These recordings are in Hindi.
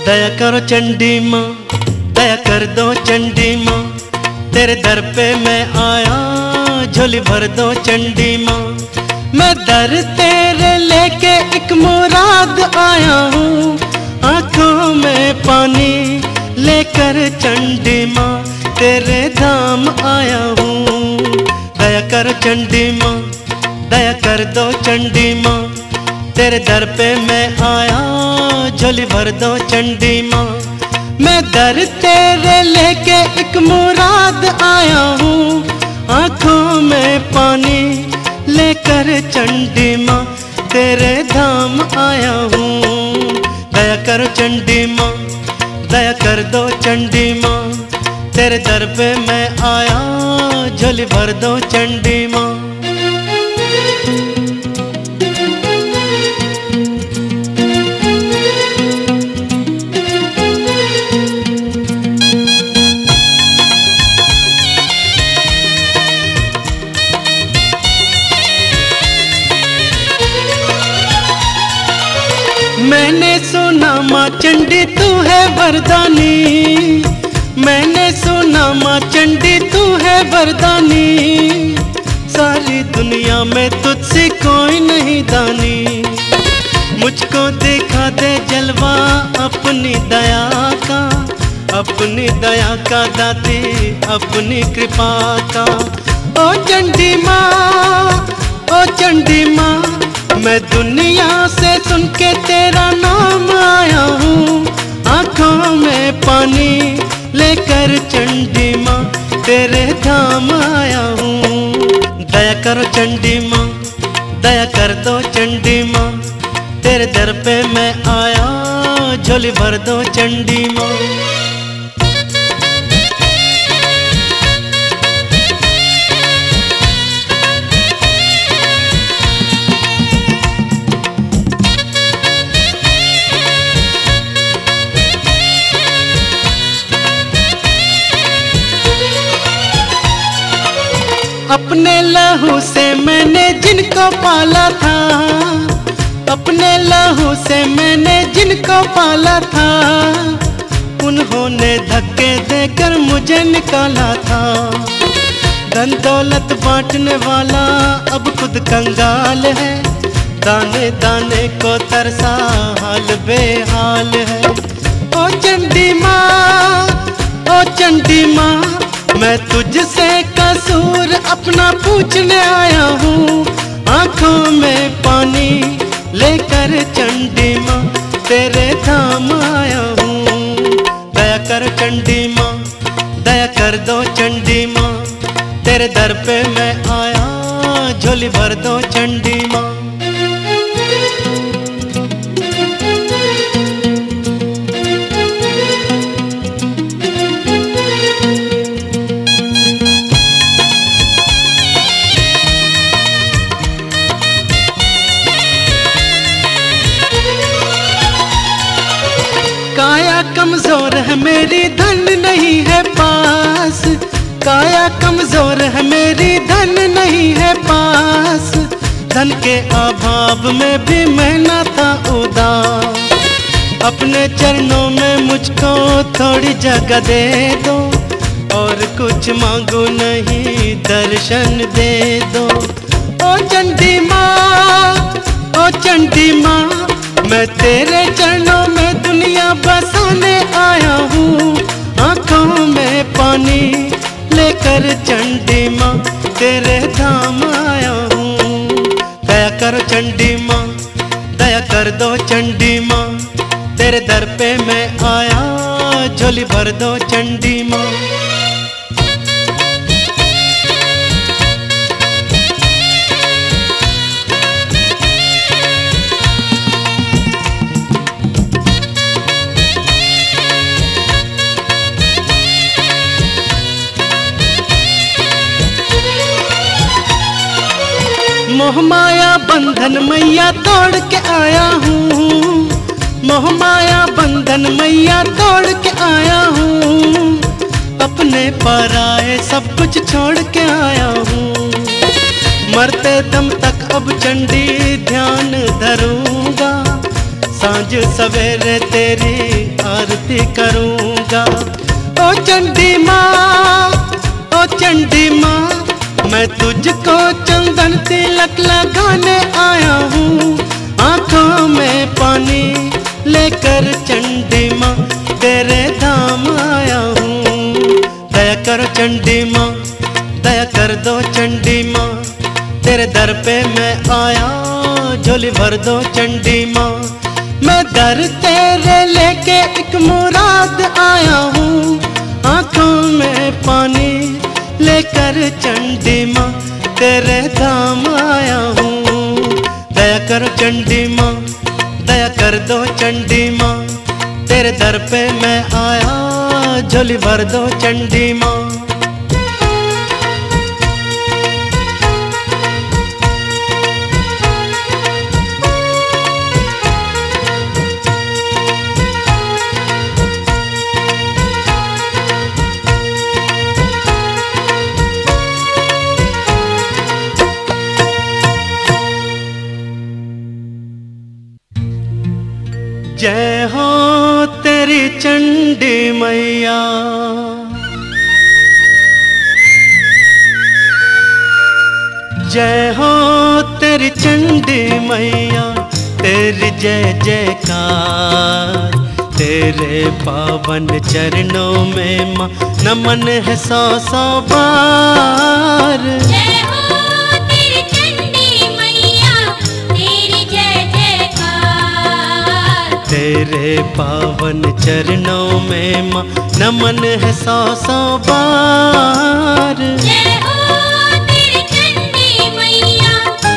दया करो चंडी माँ, दया कर दो चंडी माँ, तेरे दर पे मैं आया, झोली भर दो चंडी माँ। मैं दर तेरे लेके एक मुराद आया हूँ, आँखों में पानी लेकर चंडी माँ, तेरे धाम आया हूँ। दया कर चंडी माँ, दया कर दो चंडी माँ, तेरे दर पे मैं आया, झोली भर दो चंडी माँ। मैं दर तेरे लेके एक मुराद आया हूँ, आँखों में पानी लेकर चंडी माँ, तेरे धाम आया हूँ। दया करो चंडी माँ, दया कर दो चंडी माँ, तेरे दर पे मैं आया, झोली भर दो चंडी माँ। मैंने सुना माँ चंडी तू है वरदानी, मैंने सुना माँ चंडी तू है वरदानी, सारी दुनिया में तुझसे कोई नहीं दानी। मुझको दिखा दे जलवा अपनी दया का, अपनी दया का दाती, अपनी कृपा का। ओ चंडी माँ, ओ चंडी माँ, मैं दुनिया से सुन के तेरा नाम आया हूँ, आँखों में पानी लेकर चंडी माँ, तेरे धाम आया हूँ। दया करो चंडी माँ, दया कर दो चंडी माँ, तेरे दर पे मैं आया, झोली भर दो चंडी माँ। अपने लहू से मैंने जिनको पाला था, अपने लहू से मैंने जिनको पाला था, उन्होंने धक्के देकर मुझे निकाला था। धन दौलत बांटने वाला अब खुद कंगाल है, दाने दाने को तरसा हाल बेहाल है। ओ चंडी माँ, ओ चंडी माँ, मैं तुझसे कसूर अपना पूछने आया हूँ, आँखों में पानी लेकर चंडी माँ, तेरे धाम आया हूँ। दया कर चंडी माँ, दया कर दो चंडी माँ, तेरे दर पे मैं आया, झोली भर दो चंडी माँ। काया कमजोर है मेरी धन नहीं है पास, काया कमजोर है मेरी धन नहीं है पास, धन के अभाव में भी मैं न था उदास। अपने चरणों में मुझको थोड़ी जगह दे दो, और कुछ मांगू नहीं दर्शन दे दो। ओ चंडी माँ, ओ चंडी माँ, मैं तेरे चरणों में दुनिया बसाने आया हूँ, आँखों में पानी लेकर चंडी माँ, तेरे धाम आया हूँ। दया करो चंडी माँ, दया कर दो चंडी माँ, तेरे दर पे मैं आया, झोली भर दो चंडी माँ। मोह माया बंधन मैया तोड़ के आया हूँ, मोह माया बंधन मैया तोड़ के आया हूँ, अपने पराए सब कुछ छोड़ के आया हूँ। मरते दम तक अब चंडी ध्यान धरूंगा, सांझ सवेरे तेरी आरती करूँगा। ओ चंडी माँ, ओ चंडी माँ, मैं तुझको चंदन तिलक लगाने आया हूँ। आँखों में पानी लेकर चंडी माँ तेरे धाम आया हूँ। दया करो चंडी माँ, दया कर दो चंडी माँ, तेरे दर पे मैं आया, झोली भर दो चंडी माँ। मैं दर तेरे लेके एक मुराद आया हूँ। आँखों में पानी लेकर चंडी माँ तेरे धाम आया हूँ। दया करो चंडी माँ, दया कर दो चंडी माँ, तेरे दर पे मैं आया, झोली भर दो चंडी माँ। जय हो तेरी चंडी मैया, जय हो तेरी चंडी मैया, तेरी जय जयकार। तेरे पावन चरणों में माँ नमन है सौ सौ बार। जय हो तेरी चंडी मैया, तेरी जय जयकार। तेरे पावन चरणों में माँ नमन है सौ सौ बार। जय हो तेरी चंडी मैया।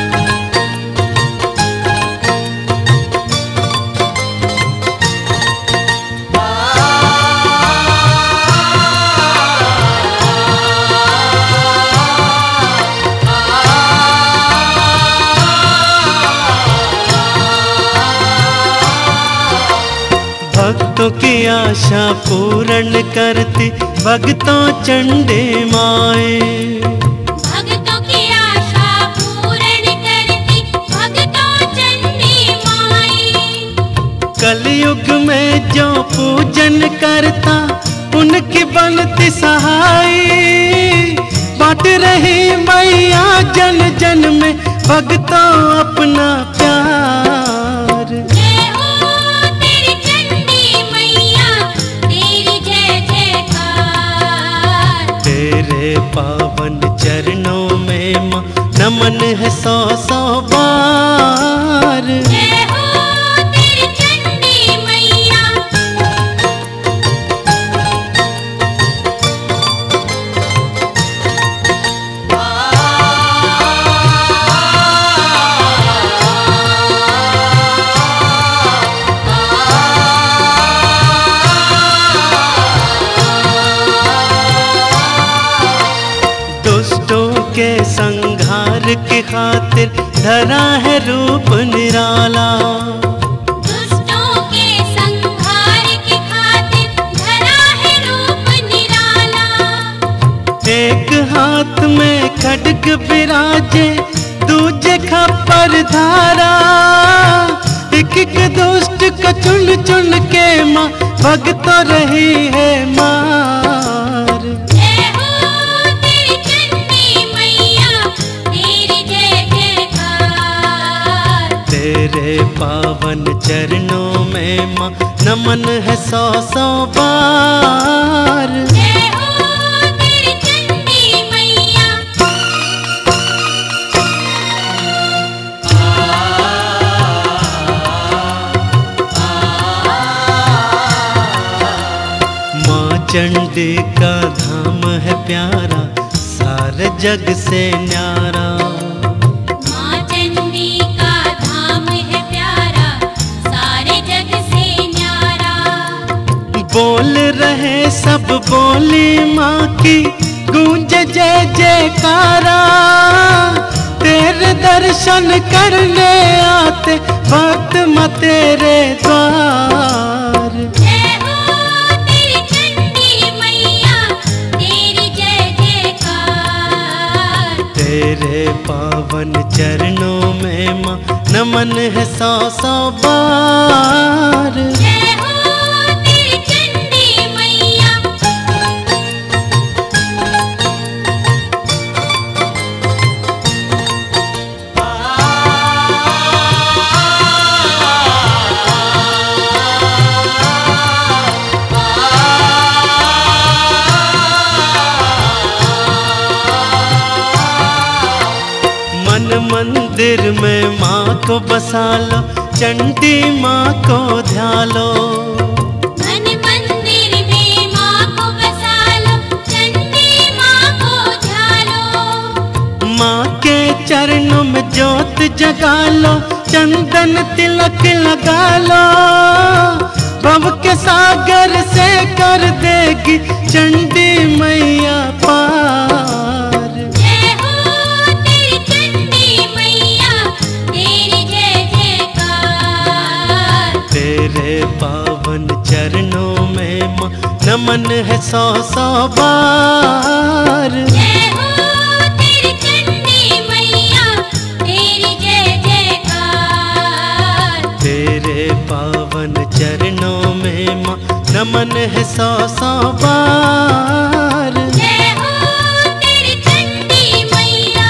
भक्तों की आशा पूर्ण करती भक्तों चंडी माए। भक्तों की आशा पूर्ण करती भक्तों चंडी माई। कलयुग में जो पूजन करता उनकी बनती सहाय। बांट रही मैया जन जन में भक्तों अपना प्यार। जय हो तेरी चंडी मैया, तेरी जय जयकार। तेरे पावन चरणों में माँ नमन है सौ सौ बार। जय हो तेरी चंडी मैया। दुष्टों के संहार की खातिर धरा है रूप निराला। दुष्टों के संहार की खातिर धरा है रूप निराला। एक हाथ में खड्ग विराजे, दूजे खप्पर धारा। एक एक दुष्ट को चुन चुन के माँ भक्त रही है मार। जय हो तेरी चंडी मैया, तेरी जय जयकार। तेरे पावन चरणों में माँ नमन है सौ सौ बार। जय हो तेरी चंडी मैया। माँ चंडी का धाम है प्यारा, सारे जग से न्यारा। माँ चंडी का धाम है प्यारा, सारे जग से न्यारा। बोल रहे सब बोली माँ की, गूंज जय जयकारा। तेरे दर्शन करने आते भक्त माँ तेरे द्वार। जय हो तेरी चंडी मैया, तेरी जय जयकार। तेरे पावन चरणों में माँ नमन है सौ सौ बार। मंदिर में माँ को बसा लो, चंडी माँ को ध्यालो। मन मंदिर में माँ को बसा लो, चंडी माँ को ध्यालो। माँ के चरणों में ज्योत जगा लो, चंदन तिलक लगा लो। भव के सागर से कर देगी चंडी मैया पार। जय हो तेरी चंडी मैया, तेरी जय जयकार। तेरे पावन चरणों में माँ नमन है 100-100 बार। जय हो तेरी चंडी मैया, तेरी जय जयकार। तेरे पावन चरणों में माँ नमन है 100-100 बार। जय हो तेरी चंडी मैया।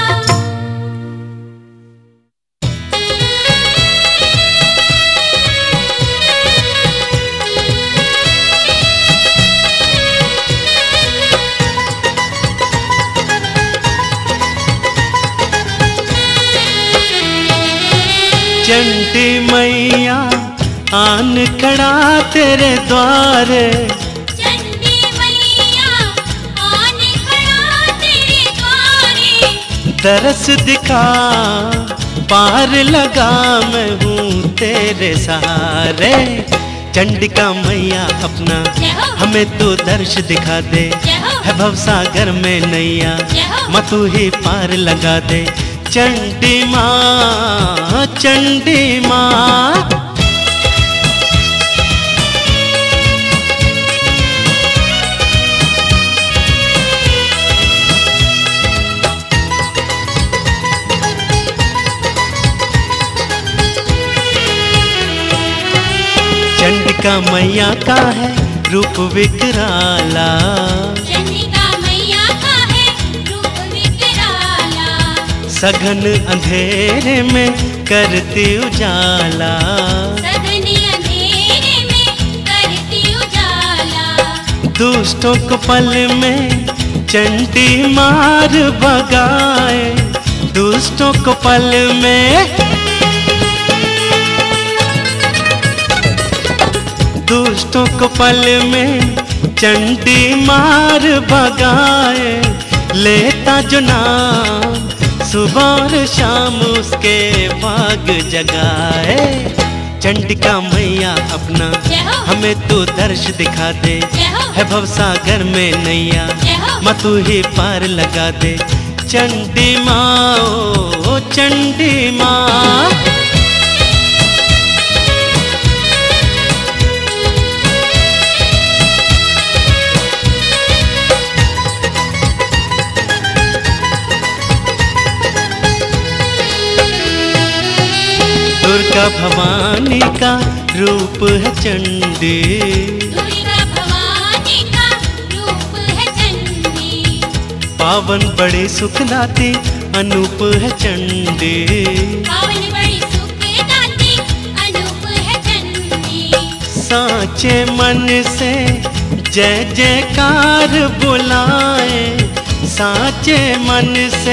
चंडी मैया आन खड़ा तेरे द्वारे, चंडी मैया आन खड़ा तेरे द्वारे। दरस दिखा पार लगा मैं हूँ तेरे सहारे। चंडिका मैया अपना जय हो, हमें तू दर्श दिखा दे, जय हो, है भवसागर में नैया जय हो। माँ तू ही पार लगा दे। चंडी माँ, चंडी माँ। चंडिका मैया का है रूप विकराला, चंडिका मैया का है रूप विकराला। सघन अंधेरे में करती उजाला। सघन अंधेरे में करती उजाला। दुष्टों को पल में चंडी मार भगाए, दुष्टों को पल में, दुष्टों को पल में चंडी मार भगाए। लेता जो नाम सुबह और शाम उसके भाग जगाए। चंडिका मैया अपना जय हो, हमें तू दर्श दिखा दे, जय हो, है भवसागर में नैया जय हो। माँ तू ही पार लगा दे। चंडी माँ, ओ चंडी माँ। दुर्गा भवानी का रूप है चंडी, दुर्गा भवानी का रूप है चंडी। पावन बड़े सुख लाती अनूप है चंडी। पावन बड़ी सुखदाती अनूप है चंडी। साचे मन से जय जयकार बुलाए, साचे मन से,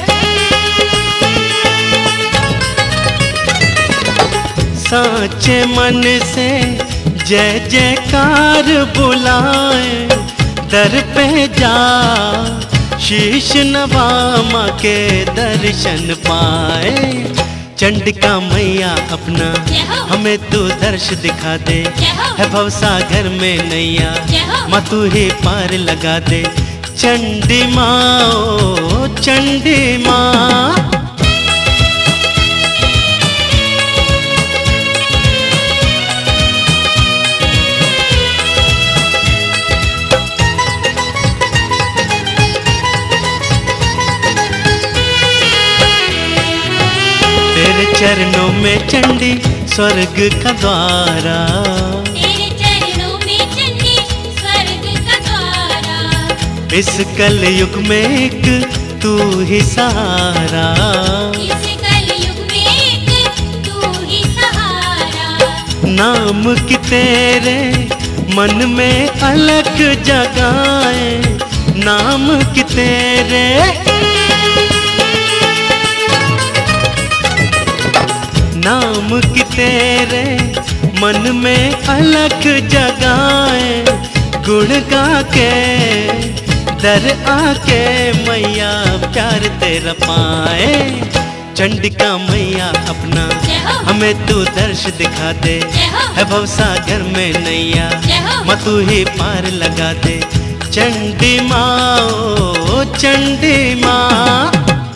साचे मन से जय जयकार बुलाए। दर पे जा शीश नवा माँ के दर्शन पाए। चंडिका मैया अपना जय हो, हमें तू दर्श दिखा दे, जय हो, है भवसागर में नैया जय हो। माँ तू ही पार लगा दे। चंडी माँ, ओ चंडी माँ। तेरे चरणों में चंडी स्वर्ग का द्वारा, तेरे चरणों में चंडी स्वर्ग का द्वारा। इस कलयुग में एक तू ही सहारा, इस कलयुग में एक तू ही सहारा। नाम की तेरे मन में अलग जगाए, नाम की तेरे, नाम की तेरे मन में अलग जगाए, गुण गा के दर आके मैया प्यार तेरा पाए। चंडिका मैया अपना हमें तू दर्श दिखा दे, है भवसागर में नैया माँ तू ही पार लगा दे। चंडी माँ ओ चंडी माँ,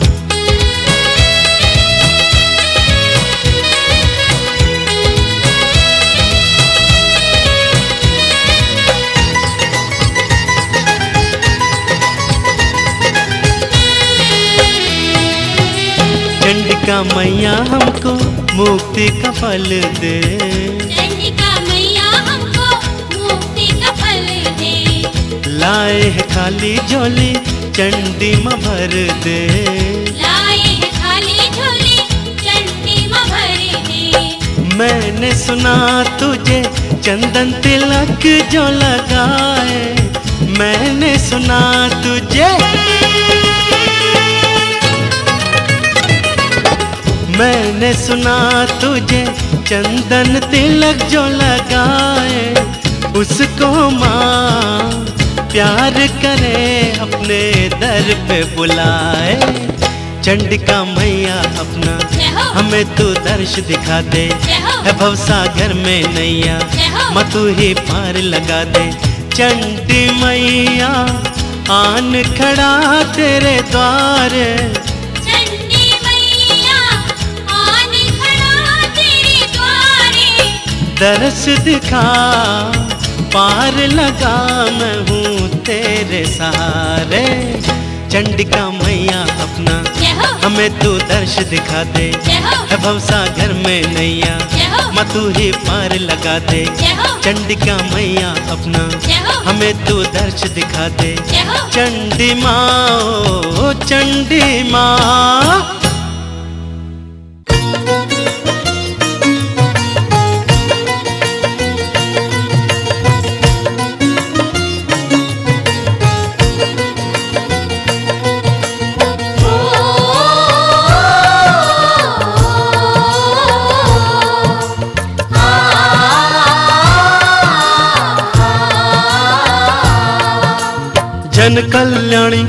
चंडिका मैया हमको मुक्ति का फल दे, चंडिका मैया हमको मुक्ति का फल दे। लाए है खाली झोली चंडी माँ भर दे, लाए है खाली झोली चंडी माँ भर दे। मैंने सुना तुझे चंदन तिलक जो लगाए, मैंने सुना तुझे, मैंने सुना तुझे चंदन तिलक जो लगाए, उसको माँ प्यार करे अपने दर पे बुलाए। चंडिका मैया अपना हमें तू दर्श दिखा दे, है भवसागर में नैया माँ तू ही पार लगा दे। चंडी मैया आन खड़ा तेरे द्वार, चंडी मैया आन खड़ा तेरे द्वारे। दर्श दिखा पार लगा मैं हूँ तेरे सहारे। चंडिका मैया अपना हमें तू दर्श दिखा दे, है भवसागर में नैया माँ तू ही पार लगा दे। चंडिका मैया अपना हमें तू दर्श दिखा दे। चंडी माँ ओ चंडी माँ, जन कल्याणी,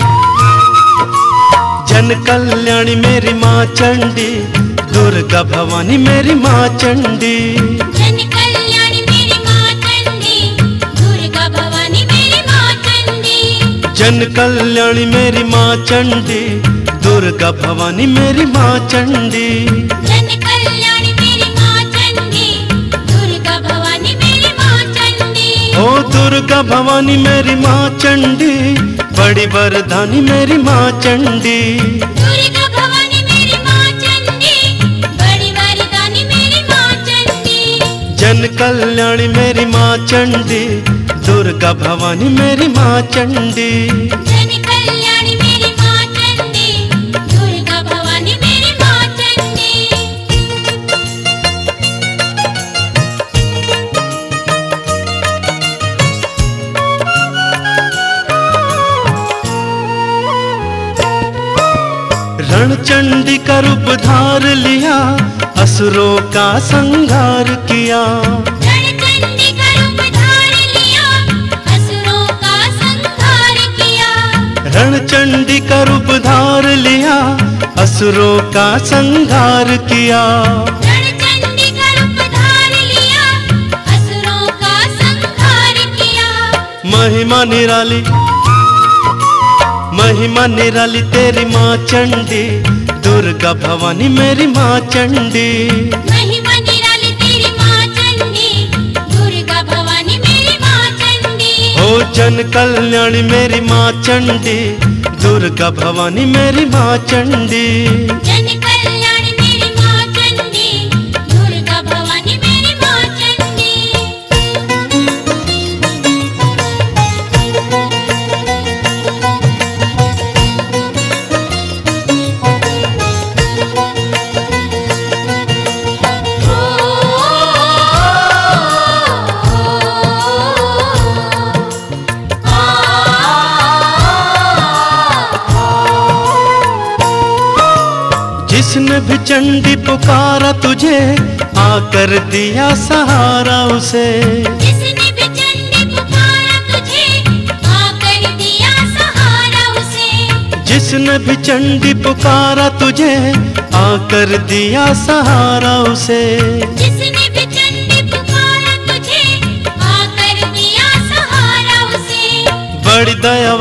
जन कल्याणी मेरी माँ चंडी, दुर्गा भवानी मेरी माँ चंडी। जन कल्याणी मेरी माँ चंडी, दुर्गा भवानी मेरी माँ चंडी। जन कल्याणी मेरी माँ चंडी, दुर्गा भवानी मेरी माँ चंडी। जन कल्याणी मेरी माँ चंडी, दुर्गा भवानी मेरी माँ चंडी। ओ दुर्गा भवानी मेरी माँ चंडी, बड़ी वरदानी मेरी माँ चंडी। दुर्गा भवानी मेरी माँ चंडी, बड़ी वरदानी मेरी माँ चंडी। जन कल्याणी मेरी माँ चंडी, दुर्गा भवानी मेरी माँ चंडी। जन कल्याणी मेरी माँ चंडी, दुर्गा भवानी मेरी माँ चंडी। रणचंडी का रूप धार लिया, असुरों का संहार किया। रणचंडी का रूप धार लिया, असुरों का संहार किया। रणचंडी का रूप धार लिया, असुरों का संहार किया। रणचंडी का रूप धार लिया, असुरों का संहार किया। महिमा निराली, महिमा निराली तेरी माँ चंडी, दुर्गा भवानी मेरी माँ चंडी। महिमा निराली तेरी माँ चंडी, दुर्गा भवानी मेरी माँ चंडी। ओ जन कल्याणी मेरी माँ चंडी, दुर्गा भवानी मेरी माँ चंडी। जन कल्याणी मेरी माँ चंडी, दुर्गा भवानी मेरी माँ चंडी। जिसने भी चंडी पुकारा तुझे, आकर दिया सहारा उसे। जिसने भी चंडी पुकारा तुझे, आकर दिया सहारा उसे। जिसने भी चंडी पुकारा तुझे, आकर दिया सहारा उसे। जिसने भी चंडी पुकारा तुझे, आकर दिया सहारा उसे। बड़ी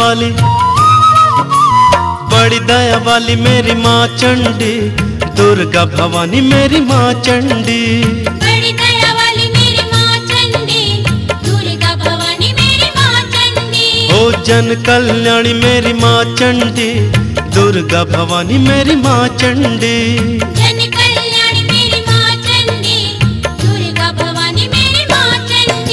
दया वाली मेरी माँ चंडी, दुर्गा भवानी मेरी माँ चंडी। बड़ी दया वाली मेरी माँ चंडी, दुर्गा भवानी मेरी माँ चंडी। ओ जन कल्याणी मेरी माँ चंडी, दुर्गा भवानी मेरी माँ चंडी। जन कल्याणी मेरी माँ चंडी, दुर्गा भवानी मेरी माँ चंडी।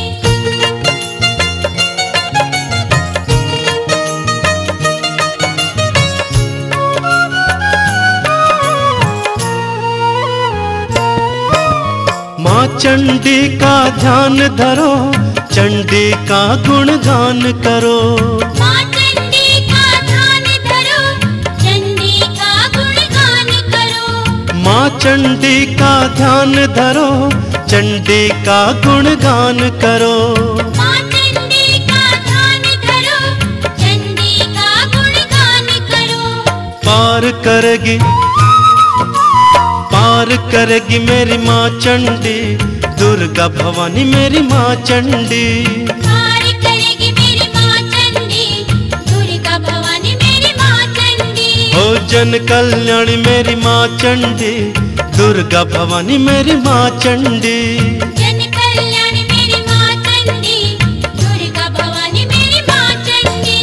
माँ चंडी का ध्यान धरो, चंडी का गुणगान करो। माँ चंडी का ध्यान धरो, चंडी का गुणगान करो। माँ चंडी का ध्यान धरो, चंडी का गुणगान करो। माँ चंडी का ध्यान धरो, चंडी का गुणगान करो। पार करेगी मेरी माँ चंडी, दुर्गा भवानी मेरी माँ चंडी। पार करेगी मेरी माँ चंडी, दुर्गा भवानी मेरी माँ चंडी। ओ जन कल्याणी मेरी माँ चंडी, दुर्गा भवानी मेरी माँ चंडी। जन कल्याणी मेरी माँ चंडी, दुर्गा भवानी मेरी माँ चंडी।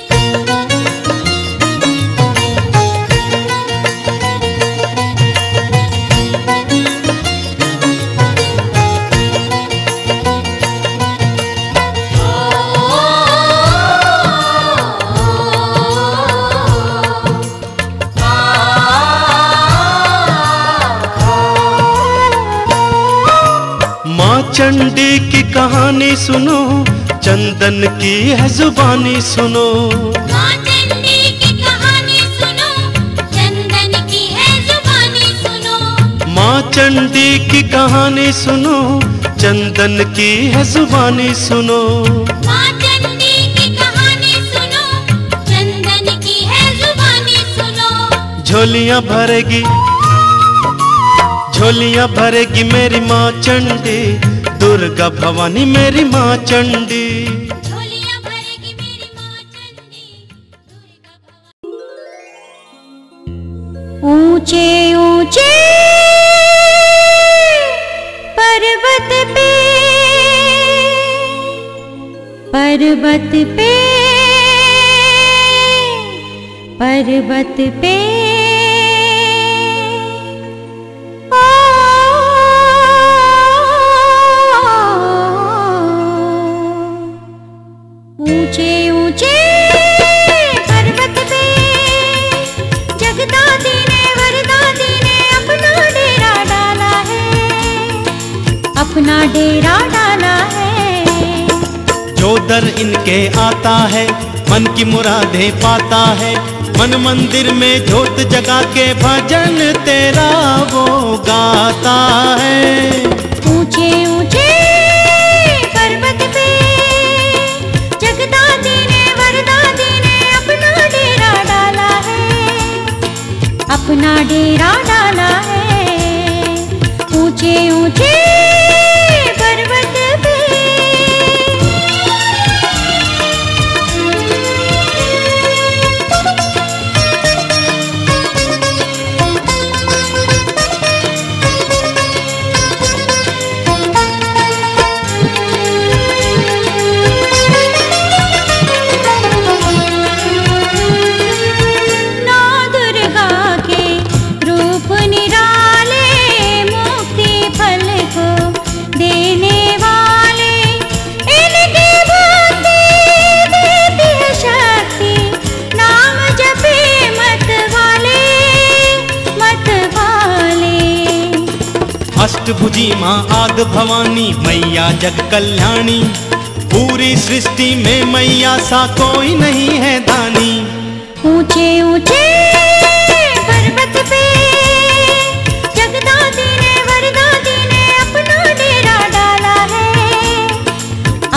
माँ चंडी की कहानी सुनो, चंदन की है जुबानी सुनो। माँ चंडी की कहानी सुनो, चंदन की है जुबानी सुनो। माँ चंडी की कहानी सुनो, चंदन की है जुबानी सुनो। माँ चंडी की कहानी सुनो, चंदन की है जुबानी सुनो। झोलियाँ भरेगी मेरी माँ चंडी, दुर्गा भवानी मेरी माँ चंडी। झोलियाँ भरेगी मेरी माँ चंडी, दुर्गा भवानी। ऊंचे ऊंचे पर्वत पे, पर्वत पे, पर्वत पे ऊंचे ऊंचे पर्वत पे जगदादी ने वरदादी ने अपना डेरा डाला है, अपना डेरा डाला है। जो दर इनके आता है, मन की मुरादें पाता है। मन मंदिर में जोत जगा के भजन तेरा वो गाता है। ऊंचे ऊंचे पर्वत पे जगदादी ने वरदादी ने अपना डेरा डाला है, अपना डेरा डाला है। ऊंचे ऊंचे पर्वत पे अष्टभुजी माँ आद भवानी मैया जग कल्याणी। पूरी सृष्टि में मैया सा कोई नहीं है दानी। ऊंचे ऊंचे पर्वत पे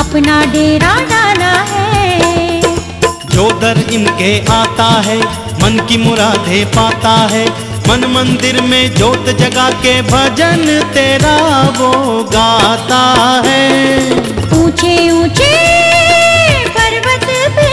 अपना डेरा डाला है। जो दर इनके आता है मन की मुरादें पाता है। मन मंदिर में जोत जगा के भजन तेरा वो गाता है। ऊंचे ऊंचे पर्वत पे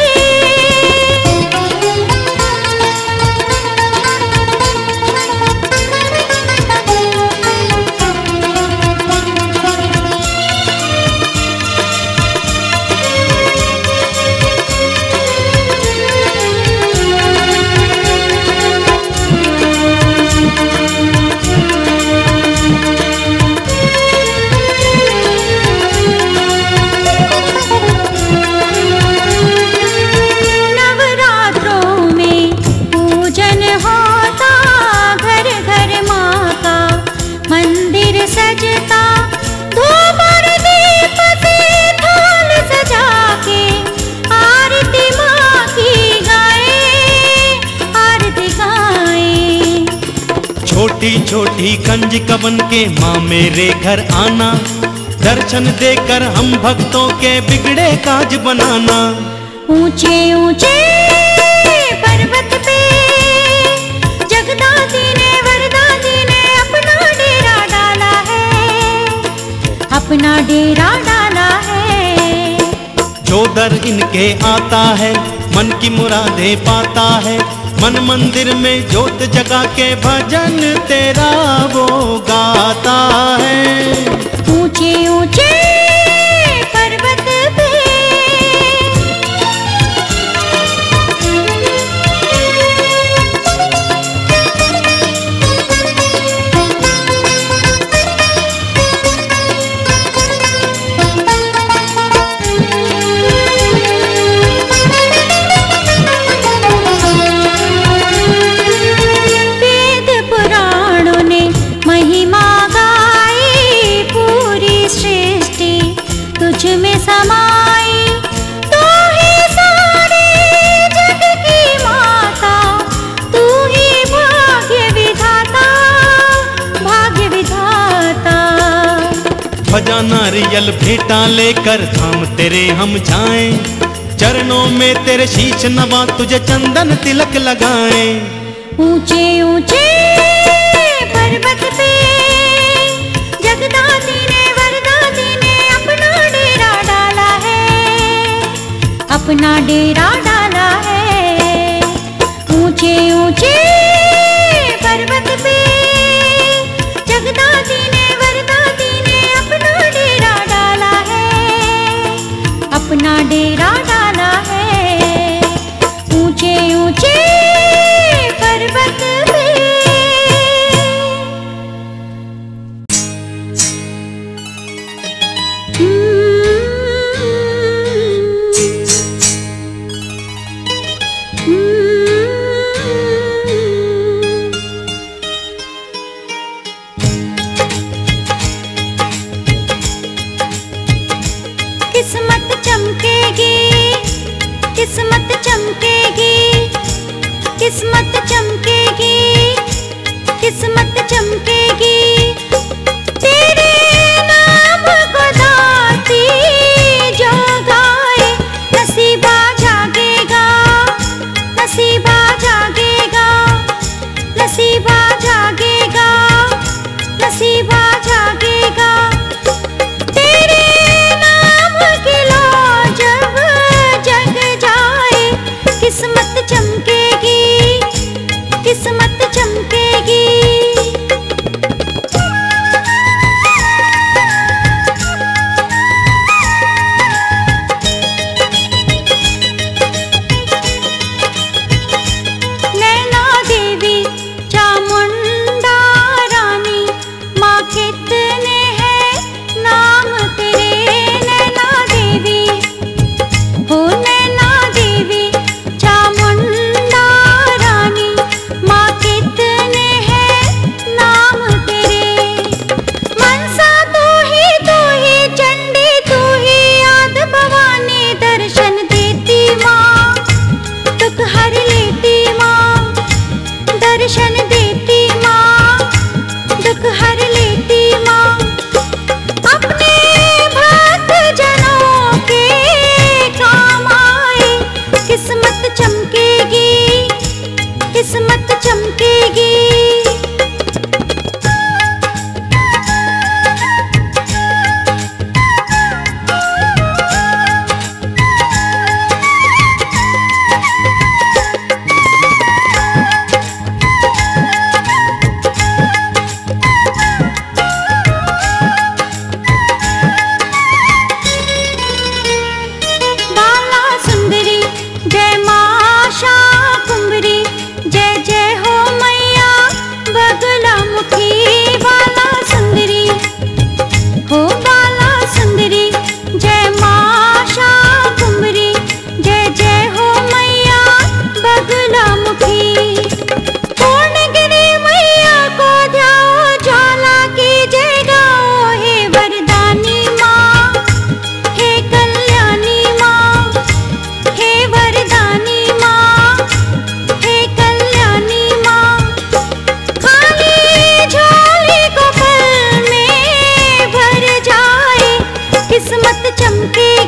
छोटी छोटी कंजक बन के माँ मेरे घर आना। दर्शन देकर हम भक्तों के बिगड़े काज बनाना। ऊंचे ऊंचे पर्वत पे जगदादी ने वरदादी ने अपना डेरा डाला है। अपना डेरा डाला है। जो दर इनके आता है मन की मुरादें पाता है। मन मंदिर में जोत जगा के भजन तेरा वो गाता है। ऊंचे ऊंचे पर्वत पे भजा नारियल भेंटा लेकर धाम तेरे हम जाएं। चरणों में तेरे शीश नवा तुझे चंदन तिलक लगाएं। ऊंचे ऊंचे पर्वत पे जगदादी ने वरदादी ने अपना डेरा डाला है। अपना डेरा डाला है। ऊंचे ऊंचे पर्वत पे जगदादी ने वरदादी ने अपना डेरा डाला है। अपना डेरा डाला है। ऊंचे ऊंचे पर्वत पे किस्मत चमकेगी, किस्मत चमकेगी, किस्मत चमकेगी, किस्मत चमकेगी। तेरे नाम को दाती जो गाए नसीबा जागेगा, नसीबा जागेगा, नसीबा जागेगा, नसीबा जागेगा। तेरे नाम की लो जब जग जाए किस्मत चमकेगी, किस्मत चमकेगी।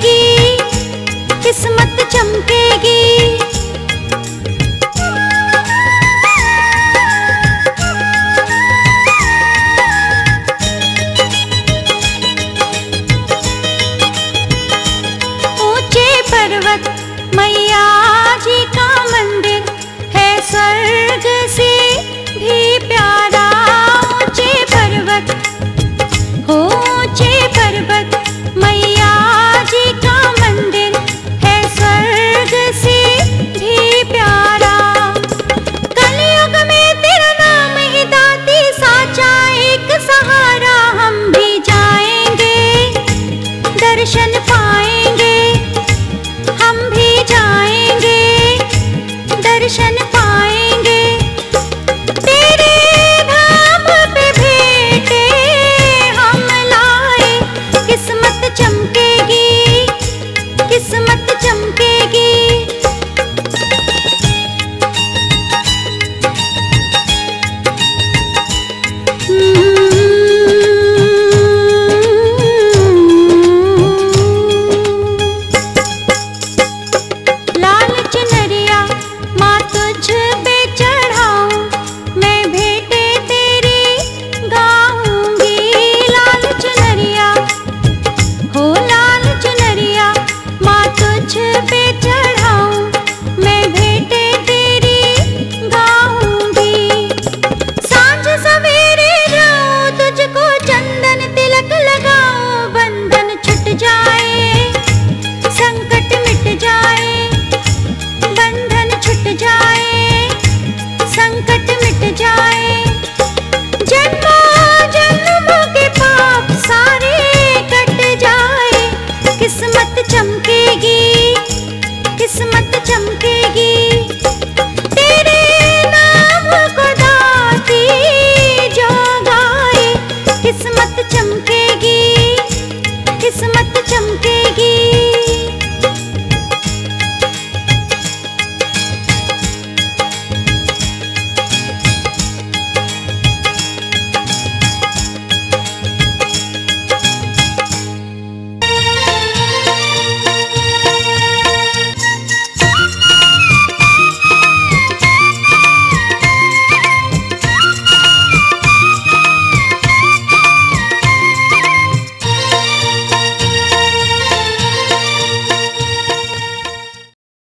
चमकेगी, किस्मत चमकेगी। ऊंचे पर्वत मैया जी का मंदिर है, स्वर्ग से भी प्यारा। ऊंचे पर्वत, ऊंचे पर्वत मैया जी का मंदिर है, स्वर्ग से भी प्यारा। कलयुग में तेरा नाम ही दाती, साचा एक सहारा। हम भी जाएंगे, दर्शन पाएंगे, हम भी जाएंगे, दर्शन पाएंगे। तेरे धाम पे भेंटे हम लाए, किस्मत चमकेगी, किस्मत चमकेगी। लाल चुनरिया माँ तुझ पे चढ़ाऊं, मैं भेंटे तेरी गाऊंगी। लाल चुनरिया, हो लाल चुनरिया माँ तुझ पे चढ़ाऊं, मैं भेंटे तेरी गाऊंगी। सांझ सवेरे जाऊं, तुझको चंदन तिलक लगाऊं, बंधन छूट जाए, संकट मिट जाए, बंधन छूट जाए, संकट मिट जाए। जन्मों जन्मों के पाप सारे कट जाए, किस्मत चमकेगी, किस्मत चमकेगी। तेरे नाम को दाती जो गाए, किस्मत चमकेगी,